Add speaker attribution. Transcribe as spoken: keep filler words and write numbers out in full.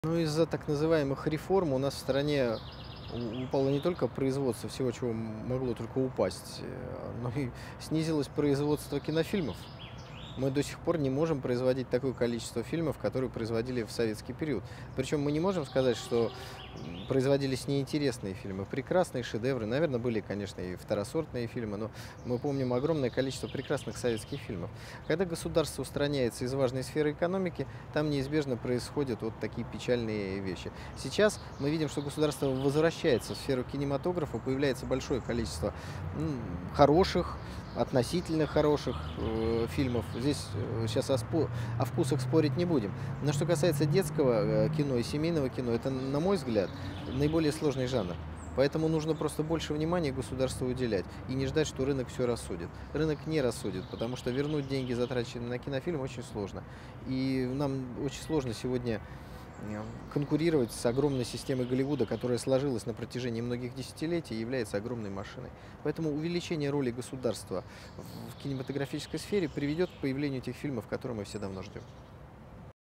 Speaker 1: Ну, из-за так называемых реформ у нас в стране у упало не только производство всего, чего м могло только упасть, э, но и снизилось производство кинофильмов. Мы до сих пор не можем производить такое количество фильмов, которые производили в советский период. Причем мы не можем сказать, что, м, производились неинтересные фильмы. Прекрасные шедевры. Наверно, были, конечно, и второсортные фильмы, но мы помним огромное количество прекрасных советских фильмов. Когда государство устраняется из важной сферы экономики, там неизбежно происходят вот такие печальные вещи. Сейчас мы видим, что государство возвращается в сферу кинематографа, появляется большое количество, м, хороших, относительно хороших, э, фильмов. Здесь, э, щас о спо о вкусах спорить не будем. Но что касается детского, э, кино и семейного кино, это, на мой взгляд, наиболее сложный жанр. Поэтому нужно просто больше внимания государству уделять и не ждать, что рынок всё рассудит. Рынок не рассудит, потому что вернуть деньги, затраченные на кинофильм, очень сложно. И нам очень сложно сегодня, м, конкурировать с огромной системой Голливуда, которая сложилась на протяжении многих десятилетий и является огромной машиной. Поэтому увеличение роли государства в кинематографической сфере приведет к появлению тех фильмов, которые мы все давно ждем.